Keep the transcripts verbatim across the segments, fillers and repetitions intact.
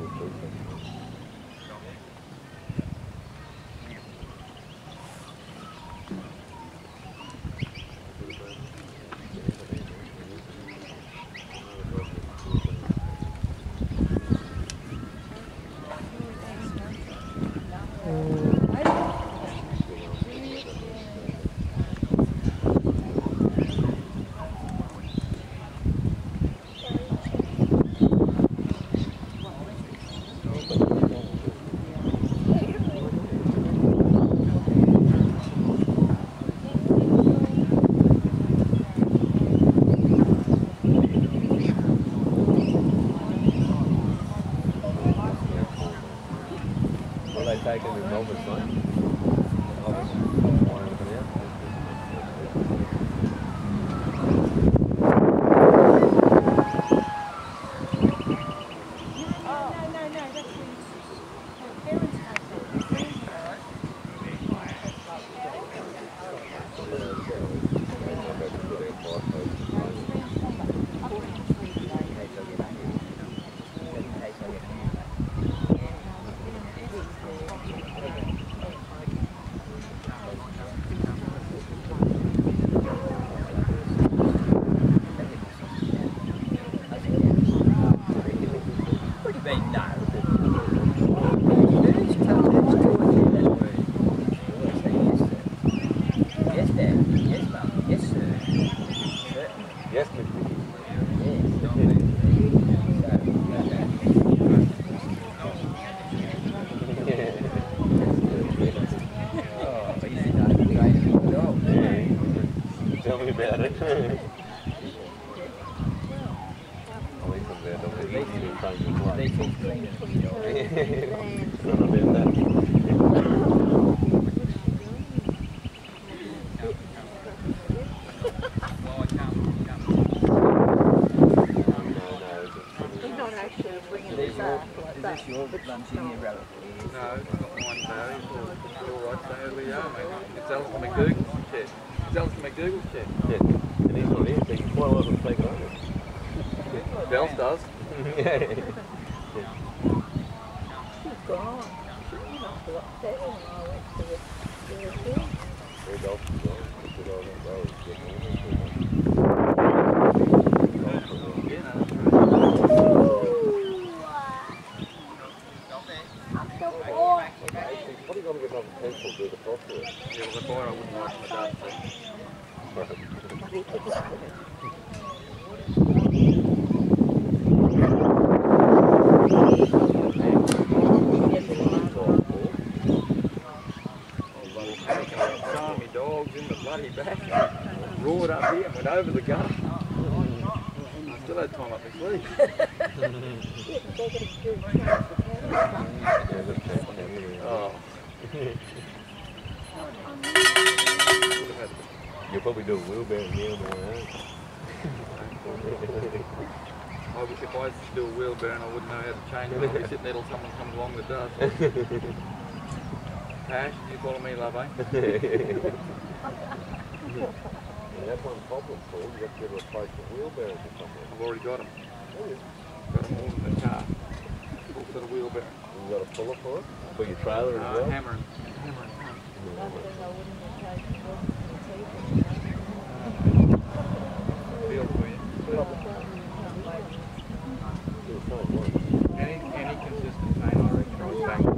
Taking the Melbourne sign. Over the gun. I still had time up my sleeve. Oh. You'll probably do a wheelbarrow meal more now. I wish if I used to do a wheelbarrow and I wouldn't know how to change it, I'd be sitting there till someone comes along that does. Ash, you follow me, love, eh? Yeah, that's one problem for you. You have to get a replacement wheelbarrows or something. I've already got them. Oh, yeah. Got them all in the car. Full set of wheelbarrow. You got a puller for it? For your trailer as uh, well? Hammer and hammer and pump. Feel for you. Any, any consistent pain, I reckon, I was back.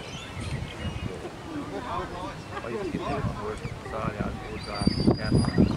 I used to get telephone work on the side, I was uh,